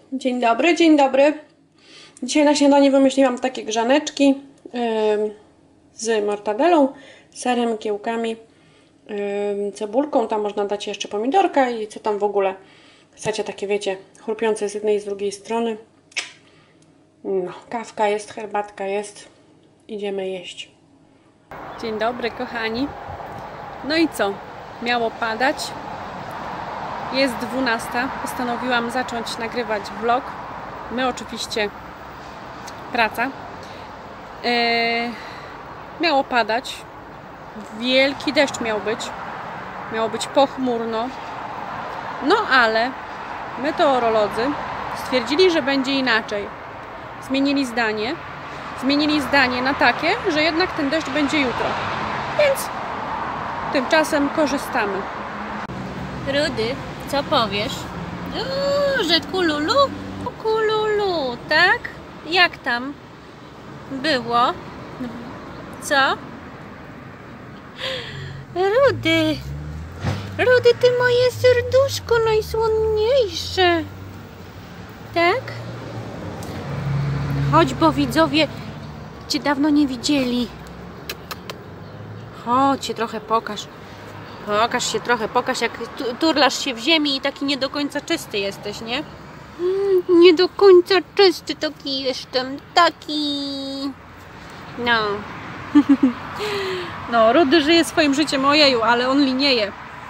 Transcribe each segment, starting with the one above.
Dzień dobry, dzień dobry. Dzisiaj na śniadanie wymyśliłam takie grzaneczki z mortadelą, serem, kiełkami, cebulką. Tam można dać jeszcze pomidorka i co tam w ogóle chcecie, takie wiecie, chrupiące z jednej i z drugiej strony. No, kawka jest, herbatka jest. Idziemy jeść. Dzień dobry, kochani. No i co? Miało padać. Jest 12. Postanowiłam zacząć nagrywać vlog. My oczywiście praca. Miało padać. Wielki deszcz miał być. Miało być pochmurno. No ale meteorolodzy stwierdzili, że będzie inaczej. Zmienili zdanie na takie, że jednak ten deszcz będzie jutro. Więc tymczasem korzystamy. Rudy, co powiesz? Że kululu? Kululu, tak? Jak tam było? Co? Rudy! Rudy, ty moje serduszko najsłonniejsze. Tak? Chodź, bo widzowie cię dawno nie widzieli. Chodź się trochę pokaż. Pokaż się trochę, pokaż jak turlasz się w ziemi i taki nie do końca czysty jesteś, nie? Nie do końca czysty taki jestem, taki... No. No, Rudy żyje swoim życiem, ojeju, ale on linieje.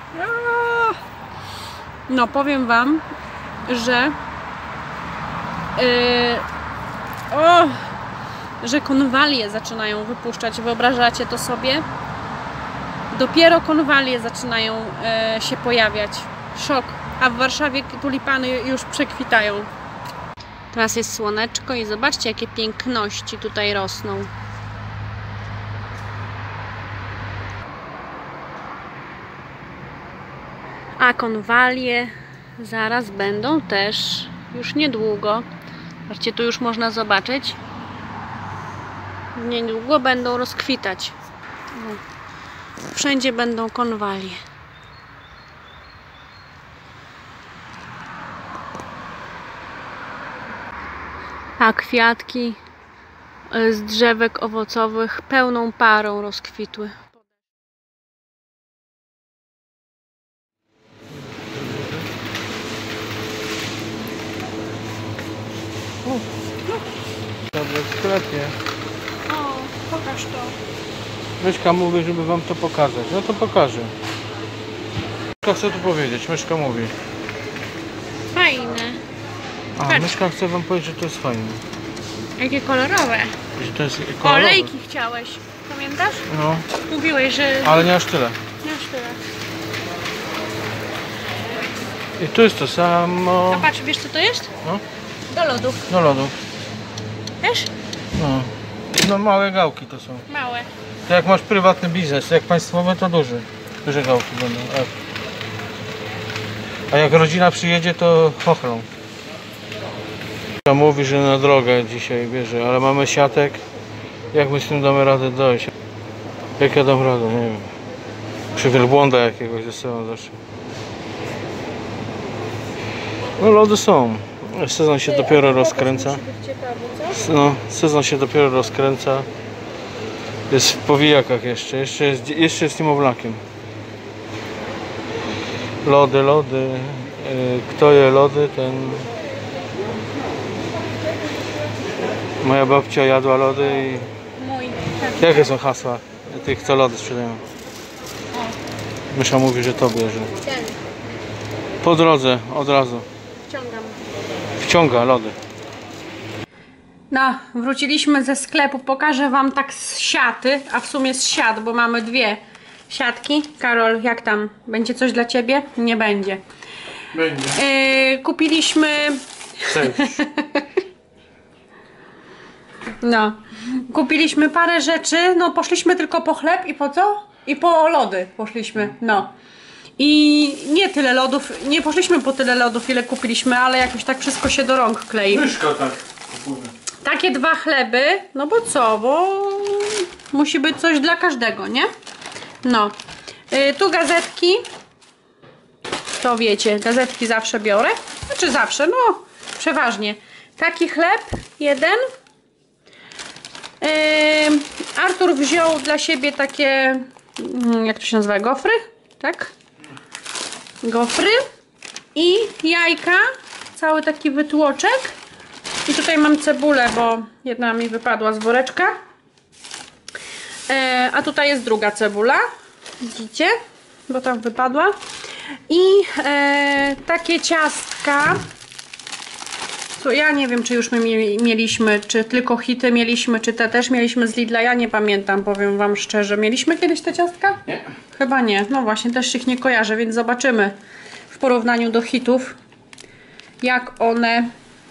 No, powiem wam, że że konwalie zaczynają wypuszczać. Wyobrażacie to sobie? Dopiero konwalie zaczynają się pojawiać. Szok. A w Warszawie tulipany już przekwitają. Teraz jest słoneczko i zobaczcie, jakie piękności tutaj rosną. A konwalie zaraz będą też już niedługo. Zobaczcie, tu już można zobaczyć. Niedługo będą rozkwitać. Wszędzie będą konwalie. A kwiatki z drzewek owocowych pełną parą rozkwitły. Dobrze, w sklepie. O, pokaż to. Myszka mówi, żeby wam to pokazać. No to pokażę. Myszka chce tu powiedzieć. Myszka mówi. Fajne. A, Patrz. Myszka chce wam powiedzieć, że to jest fajne. Jakie kolorowe. Że to jest kolorowe. Olejki chciałeś. Pamiętasz? No, Mówiłeś, że... ale nie aż tyle. Nie aż tyle. I tu jest to samo. A patrz, wiesz co to jest? No, Do lodów. do lodów. Wiesz? No. No małe gałki to są. Małe. To jak masz prywatny biznes, jak państwowy to duży. Duże gałki będą. A jak rodzina przyjedzie, to chochlą. Mówi, że na drogę dzisiaj bierze, ale mamy siatek. Jak my z tym damy radę dojść? Jak ja dam radę? Nie wiem. Przy wielbłąda jakiegoś ze sobą zawsze. No lody są. Sezon się dopiero rozkręca. No, sezon się dopiero rozkręca. Jest w powijakach jeszcze. Jeszcze jest niemowlakiem. Lody, lody. Kto je lody, ten... Moja babcia jadła lody i... Mój. Jakie są hasła tych, co lody sprzedają? Mysza mówi, że to bierze. Po drodze, od razu. Wciągam. Wciąga lody. No, wróciliśmy ze sklepu. Pokażę wam tak z siaty, a w sumie z siat, bo mamy dwie siatki. Karol, jak tam? Będzie coś dla ciebie? Nie będzie. Będzie. Kupiliśmy... No, kupiliśmy parę rzeczy. No, poszliśmy tylko po chleb i po co? I po lody poszliśmy, no. I nie tyle lodów, nie poszliśmy po tyle lodów, ile kupiliśmy, ale jakoś tak wszystko się do rąk klei. Myszka tak kupuje. Takie dwa chleby, no bo co, bo musi być coś dla każdego, nie? No, tu gazetki, to wiecie, gazetki zawsze biorę, znaczy zawsze, no przeważnie. Taki chleb, jeden. Artur wziął dla siebie takie, jak to się nazywa, gofry, tak? Gofry i jajka, cały taki wytłoczek. I tutaj mam cebulę, bo jedna mi wypadła z woreczka. A tutaj jest druga cebula, widzicie? Bo tam wypadła. I takie ciastka. To ja nie wiem, czy już my mieliśmy, czy tylko hity mieliśmy, czy te też mieliśmy z Lidla. Ja nie pamiętam, powiem wam szczerze. Mieliśmy kiedyś te ciastka? Nie. Chyba nie. No właśnie, też ich nie kojarzę, więc zobaczymy w porównaniu do hitów, jak one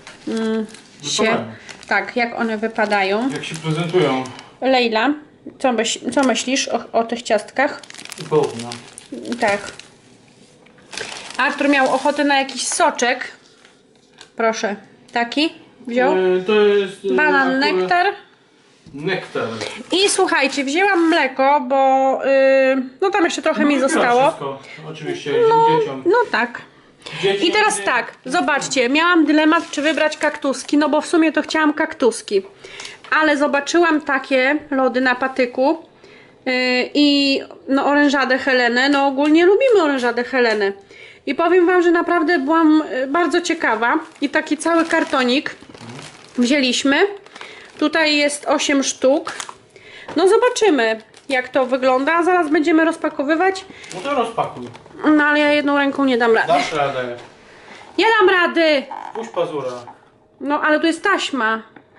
tak, jak one wypadają. Jak się prezentują. Lejla, co myślisz o tych ciastkach? Południa. Tak. Artur miał ochotę na jakiś soczek. Proszę, taki wziął. To jest Banan, nektar. Nektar. I słuchajcie, wzięłam mleko, bo no tam jeszcze trochę mi zostało. Wszystko, oczywiście, dzieciom. No tak. I teraz tak, zobaczcie, miałam dylemat, czy wybrać kaktuski, no bo w sumie to chciałam kaktuski. Ale zobaczyłam takie lody na patyku i no orężadę Helenę, no ogólnie lubimy orężadę Helenę. I powiem wam, że naprawdę byłam bardzo ciekawa i taki cały kartonik wzięliśmy. Tutaj jest 8 sztuk. No zobaczymy, jak to wygląda. Zaraz będziemy rozpakowywać. No to rozpakuj. No ale ja jedną ręką nie dam rady. Dasz radę. Nie dam rady! Puść pazura. No ale tu jest taśma.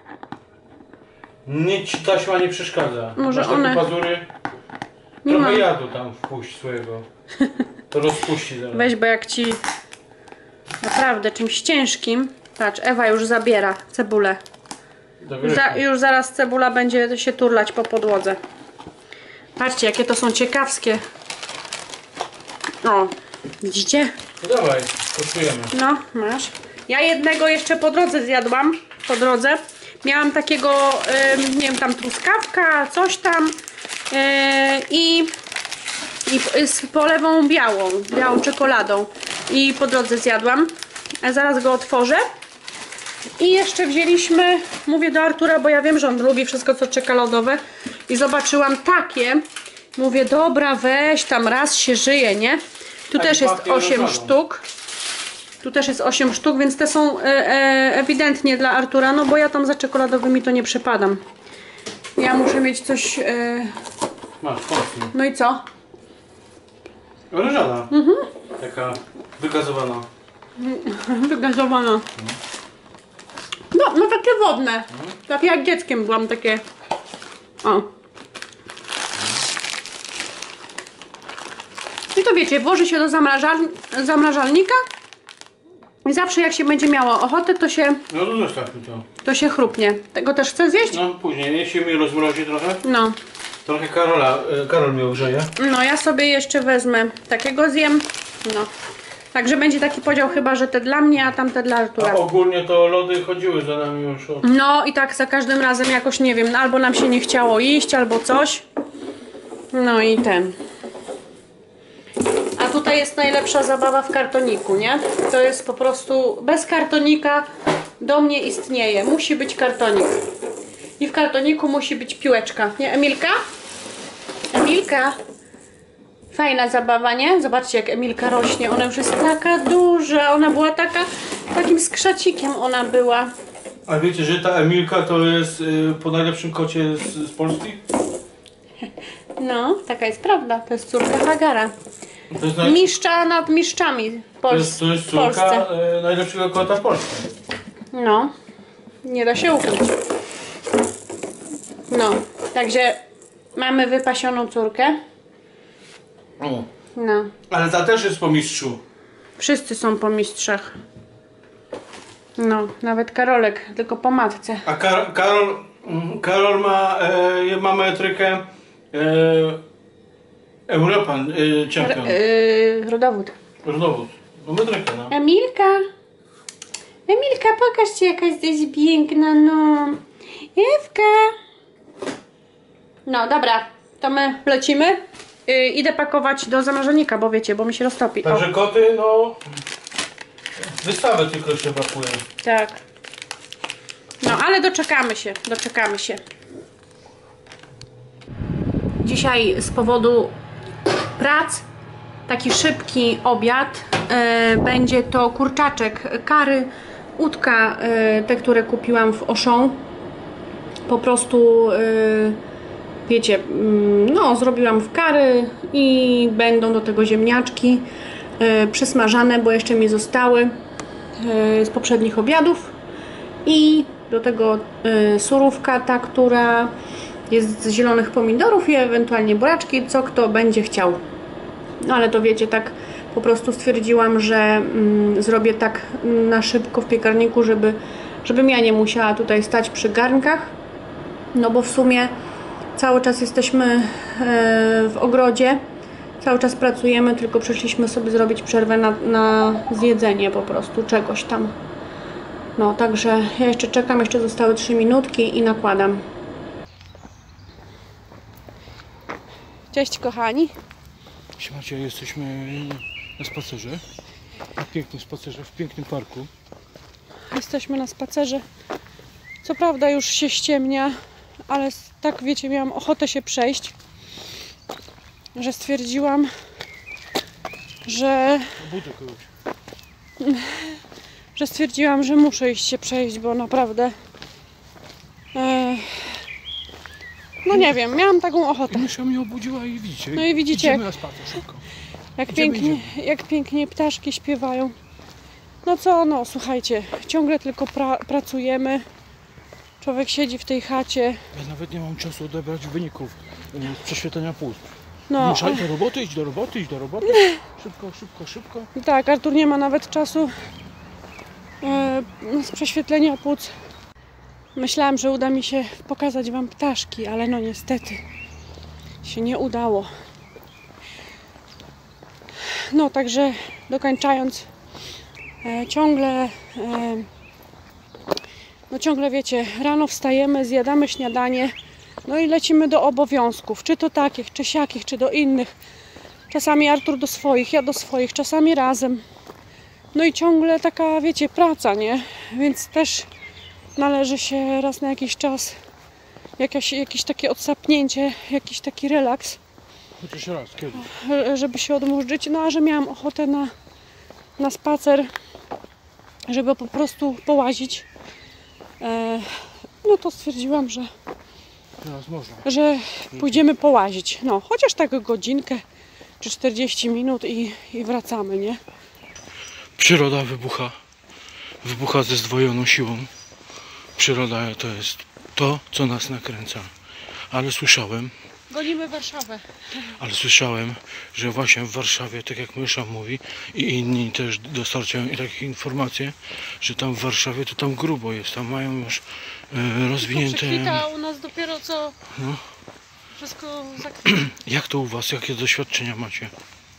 Nic ci taśma nie przeszkadza. Może masz takie one- pazury? Nie Trochę mam. jadu tam wpuść swojego. To rozpuści zaraz. Weź, bo jak ci naprawdę czymś ciężkim. Patrz, Ewa już zabiera cebulę. Już zaraz cebula będzie się turlać po podłodze. Patrzcie, jakie to są ciekawskie. O, widzicie? No dawaj, kosztujemy. No, masz. Ja jednego jeszcze po drodze zjadłam. Po drodze. Miałam takiego, nie wiem, tam truskawka, coś tam. I z polewą białą czekoladą. I po drodze zjadłam. A zaraz go otworzę. I jeszcze wzięliśmy, mówię do Artura, bo ja wiem, że on lubi wszystko co czekoladowe. I zobaczyłam takie. Mówię, dobra, weź, tam raz się żyje, nie? Tu też jest 8 sztuk. Tu też jest 8 sztuk, więc te są ewidentnie dla Artura, no bo ja tam za czekoladowymi to nie przepadam. Ja muszę mieć coś... Masz, kąsny. No i co? Orężada. Taka wygazowana. Wygazowana. No takie wodne. Takie jak dzieckiem byłam, takie... O. I to wiecie, włoży się do zamrażalnika i zawsze jak się będzie miało ochotę, to się... No to zostaw mi to. To się chrupnie. Tego też chcę zjeść? No później, jeśli mi rozmrozi trochę. No. Trochę Karol mi ogrzeje. No ja sobie jeszcze wezmę takiego, zjem. No. Także będzie taki podział chyba, że te dla mnie, a tamte dla Artura. A ogólnie to lody chodziły za nami już od... No i tak za każdym razem jakoś, nie wiem, albo nam się nie chciało iść, albo coś. No i ten. A tutaj jest najlepsza zabawa w kartoniku, nie? To jest po prostu, bez kartonika dom nie istnieje. Musi być kartonik. I w kartoniku musi być piłeczka. Nie, Emilka? Emilka? Fajna zabawa, nie? Zobaczcie, jak Emilka rośnie. Ona już jest taka duża. Ona była taka, takim skrzacikiem ona była. A wiecie, że ta Emilka to jest po najlepszym kocie z Polski? No, taka jest prawda. To jest córka Hagara. To jest, Mistrza nad mistrzami to jest w córka Polsce. najlepszego kota w Polsce. No, nie da się ukryć. No, także mamy wypasioną córkę. O. No, Ale ta też jest po mistrzu. wszyscy są po mistrzach. No, nawet Karolek, tylko po matce. A Karol ma metrykę European Champion. Rodowód. Rodowód. No metrykę, no. Emilka. Emilka, pokażcie, jaka jesteś piękna, no. Ewka. No, dobra, to my lecimy. Idę pakować do zamrażalnika, bo wiecie, bo mi się roztopi. O. Także koty, no... Wystawę tylko jeszcze pakuje. Tak. No, ale doczekamy się, doczekamy się. Dzisiaj z powodu prac taki szybki obiad. Będzie to kurczaczek curry, udka, te, które kupiłam w Auchan. Po prostu wiecie, no zrobiłam w curry i będą do tego ziemniaczki przysmażane, bo jeszcze mi zostały z poprzednich obiadów. I do tego surówka, ta, która jest z zielonych pomidorów i ewentualnie buraczki, co kto będzie chciał. No ale to wiecie, tak po prostu stwierdziłam, że zrobię tak na szybko w piekarniku, żebym ja nie musiała tutaj stać przy garnkach. No bo w sumie cały czas jesteśmy w ogrodzie, cały czas pracujemy, tylko przyszliśmy sobie zrobić przerwę na zjedzenie po prostu czegoś tam. No, także ja jeszcze czekam, jeszcze zostały 3 minutki i nakładam. Cześć kochani. Słuchajcie, jesteśmy na spacerze. Na pięknym spacerze, w pięknym parku. Jesteśmy na spacerze. Co prawda już się ściemnia, ale tak wiecie, miałam ochotę się przejść, że stwierdziłam, że muszę iść się przejść, bo naprawdę no nie wiem, miałam taką ochotę. Mysza mnie obudziła i widzicie. No i widzicie, idziemy na spacer szybko. jak pięknie ptaszki śpiewają. No co, no słuchajcie, ciągle tylko pracujemy. Człowiek siedzi w tej chacie. Ja nawet nie mam czasu odebrać wyników prześwietlenia płuc. No. Muszę iść do roboty. Szybko. Tak, Artur nie ma nawet czasu z prześwietlenia płuc. Myślałam, że uda mi się pokazać wam ptaszki, ale no niestety się nie udało. No także dokończając, ciągle wiecie, rano wstajemy, zjadamy śniadanie, no i lecimy do obowiązków, czy to takich, czy siakich, czy do innych. Czasami Artur do swoich, ja do swoich, czasami razem. No i ciągle taka, wiecie, praca, nie? Więc też należy się raz na jakiś czas jakieś takie odsapnięcie, jakiś taki relaks. Chociaż raz, kiedyś. Żeby się odmurzyć. No a że miałam ochotę na spacer, żeby po prostu połazić, no to stwierdziłam, Teraz można. że pójdziemy połazić. No, chociaż tak godzinkę czy 40 minut i wracamy, nie? Przyroda wybucha ze zdwojoną siłą. Przyroda to jest to, co nas nakręca. Ale Gonimy Warszawę. Że właśnie w Warszawie, tak jak Mysza mówi i inni też dostarczają takie informacje, że tam w Warszawie to tam grubo jest, tam mają już rozwinięte... Przekwita u nas dopiero co wszystko zakwita. Jak to u was, jakie doświadczenia macie?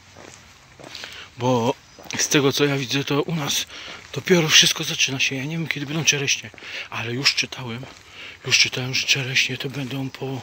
Bo z tego co ja widzę, to u nas dopiero wszystko zaczyna się. Ja nie wiem, kiedy będą czereśnie, ale już czytałem, że czereśnie to będą po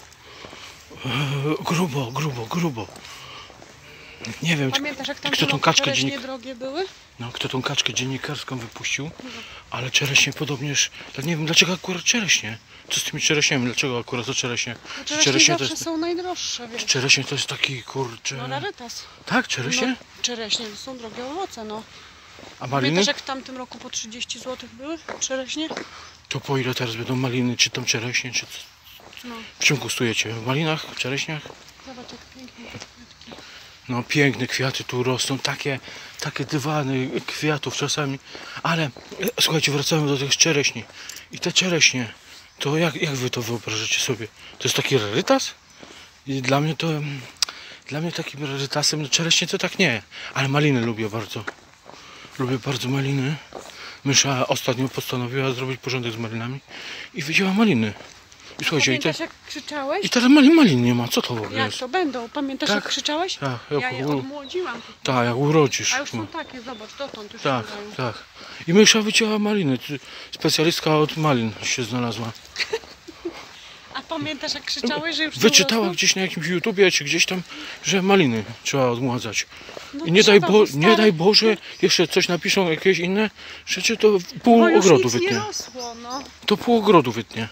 grubo. Nie wiem, Pamiętasz, jak tam kto tą kaczkę drogie były? No, kto tą kaczkę dziennikarską wypuścił, ale czereśnie podobnież, nie wiem dlaczego akurat czereśnie. Co z tymi czereśniami? Dlaczego akurat to czereśnie? No, czereśnie zawsze są najdroższe, wiesz. Czereśnie to jest taki kurczę... No rarytas. Tak, czereśnie? No, czereśnie to są drogie owoce, no. A maliny? Pamiętasz, jak w tamtym roku po 30 zł były czereśnie? To po ile teraz będą maliny, czy tam czereśnie, czy co? No. W czym gustujecie? W malinach, w czereśniach? Zobacz, jak pięknie te kwiatki. No piękne kwiaty tu rosną, takie dywany kwiatów czasami. Ale słuchajcie, wracamy do tych czereśni. I te czereśnie, to jak wy to wyobrażacie sobie? To jest taki rarytas? I dla mnie takim rarytasem, no czereśnie to tak nie. Ale maliny lubię bardzo. Lubię bardzo maliny. Mysza ostatnio postanowiła zrobić porządek z malinami i wyjęła maliny. I słuchajcie, Pamiętasz, jak krzyczałeś? i teraz malin nie ma. Co to w ogóle Jak jest? to będą? Pamiętasz, Tak. jak krzyczałeś? Tak, Ja je odmłodziłam. Tak, jak urodzisz. A już są takie, zobacz, dotąd już Tak, sięgają. tak. I Mysza wycięła maliny. Specjalistka od malin się znalazła. A pamiętasz jak krzyczałeś, że już wyczytała gdzieś na jakimś YouTubie, czy gdzieś tam, że maliny trzeba odmładzać. No I nie daj Boże, jeszcze coś napiszą, jakieś inne rzeczy, to pół bo już ogrodu nic nie wytnie. rosło, no. To pół ogrodu wytnie.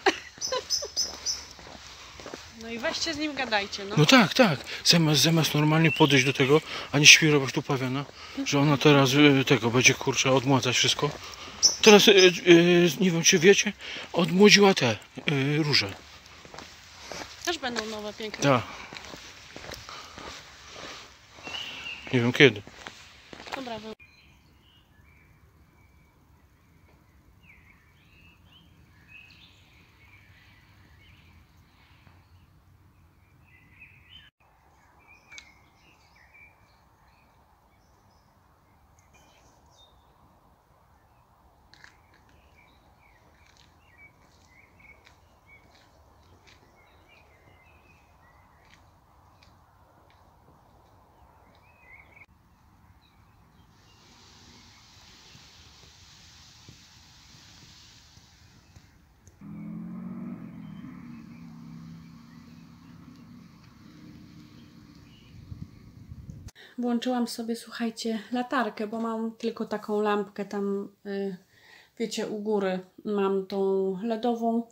No i weźcie z nim gadajcie, no. No tak, tak. Zamiast normalnie podejść do tego, a nie świrować tu pawiana, że ona teraz tego będzie kurczę odmładzać wszystko. Teraz, nie wiem czy wiecie, odmłodziła te róże. Też będą nowe, piękne. Tak. Nie wiem kiedy. Dobra, Włączyłam sobie, słuchajcie, latarkę, bo mam tylko taką lampkę tam, wiecie, u góry mam tą LEDową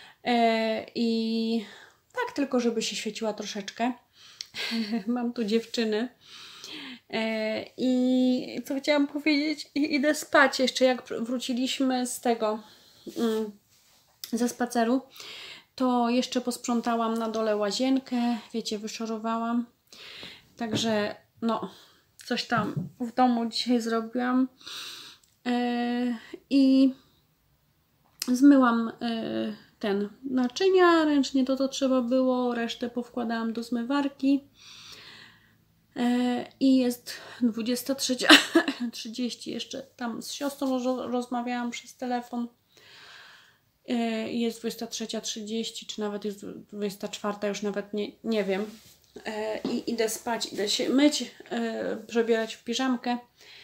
i tak tylko, żeby się świeciła troszeczkę. Mam tu dziewczyny i co chciałam powiedzieć, idę spać jeszcze, jak wróciliśmy z tego, ze spaceru, to jeszcze posprzątałam na dole łazienkę, wiecie, wyszorowałam, także no, coś tam w domu dzisiaj zrobiłam i zmyłam ten naczynia, ręcznie to trzeba było, resztę powkładałam do zmywarki i jest 23:30, jeszcze tam z siostrą rozmawiałam przez telefon. Jest 23:30, czy nawet jest 24, już nawet nie wiem. I idę spać, idę się myć, przebierać w piżamkę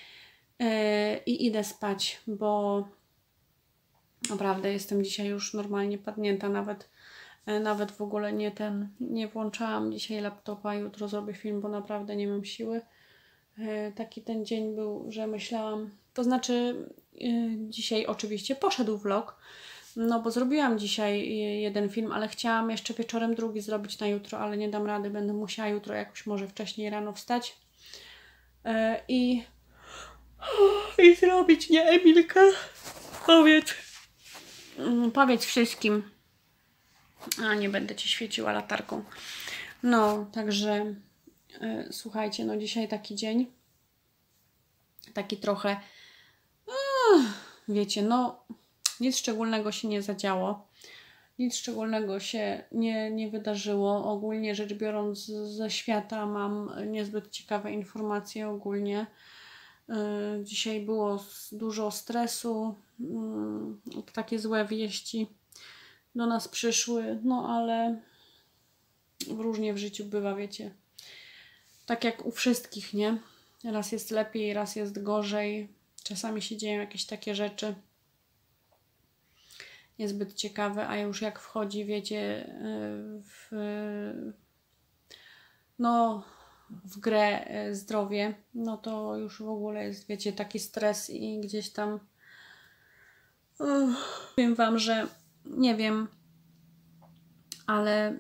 i idę spać, bo naprawdę jestem dzisiaj już normalnie padnięta, nawet w ogóle nie włączałam dzisiaj laptopa, jutro zrobię film, bo naprawdę nie mam siły. Taki ten dzień był, że myślałam, to znaczy dzisiaj oczywiście poszedł vlog, no bo zrobiłam dzisiaj jeden film, ale chciałam jeszcze wieczorem drugi zrobić na jutro, ale nie dam rady, będę musiała jutro jakoś może wcześniej rano wstać i zrobić, nie Emilka? Powiedz wszystkim, a nie będę Ci świeciła latarką. No, także słuchajcie, no dzisiaj taki dzień, taki trochę, wiecie, no nic szczególnego się nie zadziało. Nic szczególnego się nie wydarzyło. Ogólnie rzecz biorąc, ze świata mam niezbyt ciekawe informacje ogólnie. Dzisiaj było dużo stresu, takie złe wieści do nas przyszły, no ale różnie w życiu bywa, wiecie. Tak jak u wszystkich, nie? Raz jest lepiej, raz jest gorzej. Czasami się dzieją jakieś takie rzeczy niezbyt ciekawe, a już jak wchodzi, wiecie, w grę zdrowie, no to już w ogóle jest, wiecie, taki stres i gdzieś tam powiem Wam, że nie wiem, ale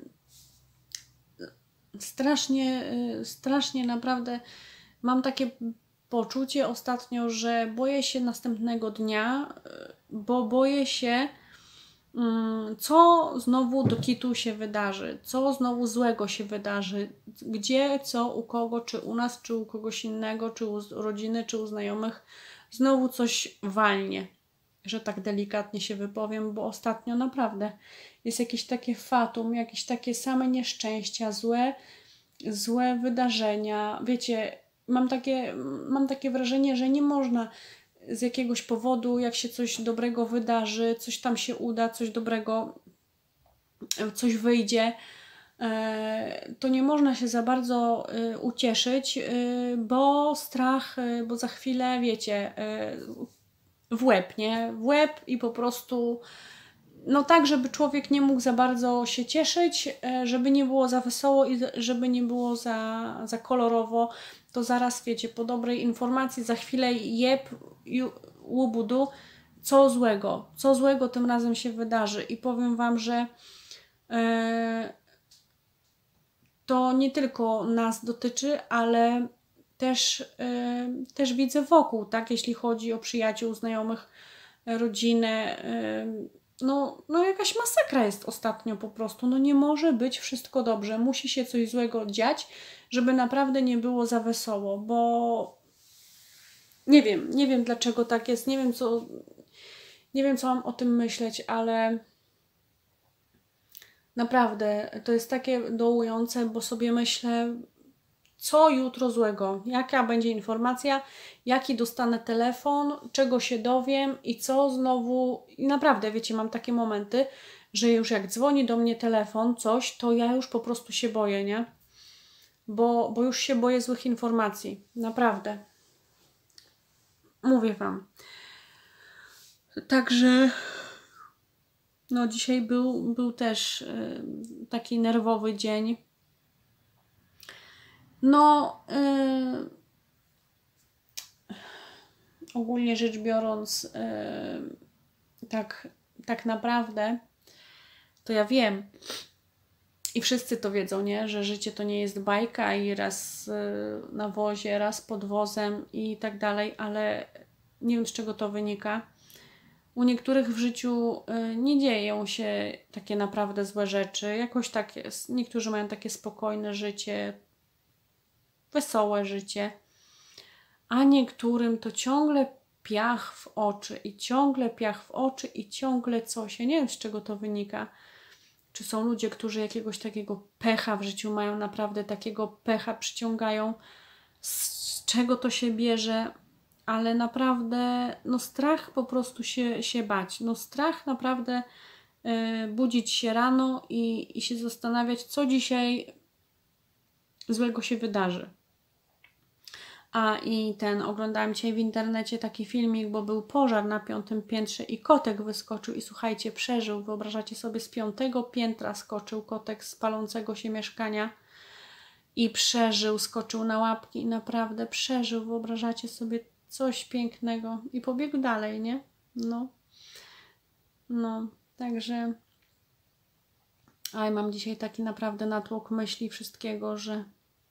strasznie naprawdę mam takie poczucie ostatnio, że boję się następnego dnia, bo boję się, co znowu do kitu się wydarzy, co znowu złego się wydarzy, gdzie, co, u kogo, czy u nas, czy u kogoś innego, czy u rodziny, czy u znajomych, znowu coś walnie, że tak delikatnie się wypowiem, bo ostatnio naprawdę jest jakieś takie fatum, jakieś takie same nieszczęścia, złe wydarzenia, wiecie, mam takie wrażenie, że nie można z jakiegoś powodu, jak się coś dobrego wydarzy, coś tam się uda, coś dobrego, coś wyjdzie, to nie można się za bardzo ucieszyć, bo strach, bo za chwilę, wiecie, w łeb, nie? W łeb i po prostu no tak, żeby człowiek nie mógł za bardzo się cieszyć, żeby nie było za wesoło i żeby nie było za kolorowo, to zaraz, wiecie, po dobrej informacji za chwilę łubudu, co złego tym razem się wydarzy. I powiem Wam, że to nie tylko nas dotyczy, ale też widzę wokół, tak, jeśli chodzi o przyjaciół, znajomych, rodzinę. No jakaś masakra jest ostatnio po prostu. No nie może być wszystko dobrze. Musi się coś złego dziać, żeby naprawdę nie było za wesoło, bo nie wiem dlaczego tak jest, nie wiem co mam o tym myśleć, ale naprawdę to jest takie dołujące, bo sobie myślę, co jutro złego, jaka będzie informacja, jaki dostanę telefon, czego się dowiem i co znowu. I naprawdę, wiecie, mam takie momenty, że już jak dzwoni do mnie telefon, coś, to ja już po prostu się boję, nie? Bo już się boję złych informacji. Naprawdę. Mówię Wam. Także no dzisiaj był też taki nerwowy dzień. No, ogólnie rzecz biorąc, tak naprawdę, to ja wiem i wszyscy to wiedzą, nie? Że życie to nie jest bajka i raz na wozie, raz pod wozem i tak dalej, ale nie wiem, z czego to wynika. U niektórych w życiu nie dzieją się takie naprawdę złe rzeczy. Jakoś tak jest. Niektórzy mają takie spokojne życie, wesołe życie, a niektórym to ciągle piach w oczy i ciągle piach w oczy i ciągle coś. Ja nie wiem, z czego to wynika. Czy są ludzie, którzy jakiegoś takiego pecha w życiu mają, naprawdę takiego pecha przyciągają, z czego to się bierze, ale naprawdę no strach po prostu się bać. No strach naprawdę budzić się rano i się zastanawiać, co dzisiaj złego się wydarzy. Oglądałam dzisiaj w internecie taki filmik, bo był pożar na 5. piętrze i kotek wyskoczył i słuchajcie, przeżył. Wyobrażacie sobie, z 5. piętra skoczył kotek z palącego się mieszkania i przeżył, skoczył na łapki i naprawdę przeżył. Wyobrażacie sobie, coś pięknego i pobiegł dalej, nie? No, także mam dzisiaj taki naprawdę natłok myśli wszystkiego, że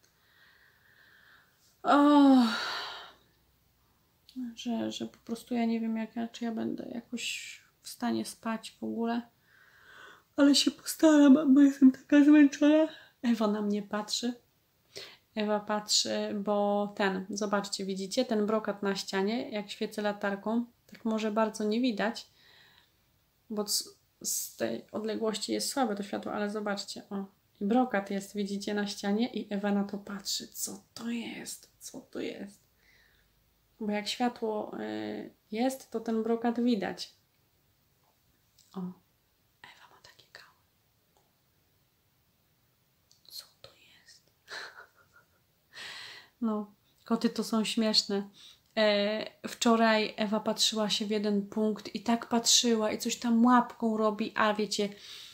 że po prostu ja nie wiem, czy ja będę jakoś w stanie spać w ogóle. Ale się postaram, bo jestem taka zmęczona. Ewa na mnie patrzy. Ewa patrzy, bo zobaczcie, widzicie, ten brokat na ścianie, jak świecę latarką, tak może bardzo nie widać, bo z tej odległości jest słabe to światło, ale zobaczcie, i brokat jest, widzicie, na ścianie i Ewa na to patrzy. Co to jest? Co to jest? Bo jak światło jest, to ten brokat widać. Ewa ma takie gały. Co to jest? No, koty to są śmieszne. Wczoraj Ewa patrzyła się w jeden punkt i tak patrzyła i coś tam łapką robi, a wiecie,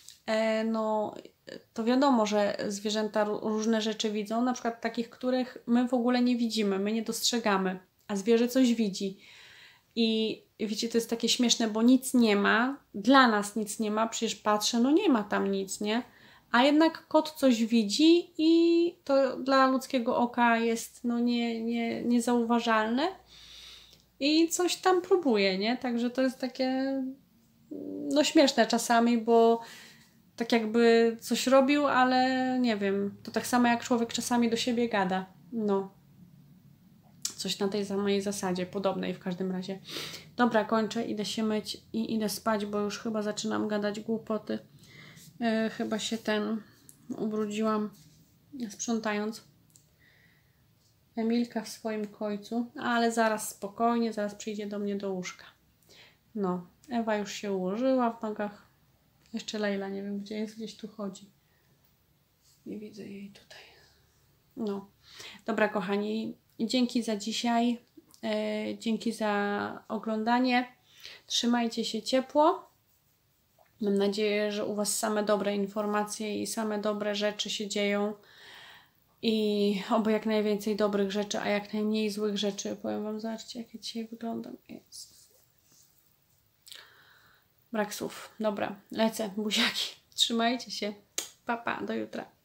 to wiadomo, że zwierzęta różne rzeczy widzą, na przykład takich, których my w ogóle nie widzimy, my nie dostrzegamy, a zwierzę coś widzi. I wiecie, to jest takie śmieszne, bo nic nie ma, dla nas nic nie ma, przecież patrzę, nie ma tam nic, nie? A jednak kot coś widzi i to dla ludzkiego oka jest niezauważalne i coś tam próbuje, nie? Także to jest takie śmieszne czasami, bo tak jakby coś robił, ale nie wiem, to tak samo jak człowiek czasami do siebie gada. Coś na tej samej zasadzie, podobnej w każdym razie. Dobra, kończę, idę się myć i idę spać, bo już chyba zaczynam gadać głupoty. Chyba się ubrudziłam sprzątając. Emilka w swoim kojcu, ale zaraz spokojnie, zaraz przyjdzie do mnie do łóżka. Ewa już się ułożyła w nogach. Jeszcze Lejla, nie wiem gdzie jest, gdzieś tu chodzi. Nie widzę jej tutaj. Dobra kochani, dzięki za dzisiaj. Dzięki za oglądanie. Trzymajcie się ciepło. Mam nadzieję, że u Was same dobre informacje i same dobre rzeczy się dzieją. I oby jak najwięcej dobrych rzeczy, a jak najmniej złych rzeczy. Powiem Wam, zobaczcie, jak ja dzisiaj wyglądam. Brak słów. Dobra, lecę, buziaki. Trzymajcie się. Pa, pa, do jutra.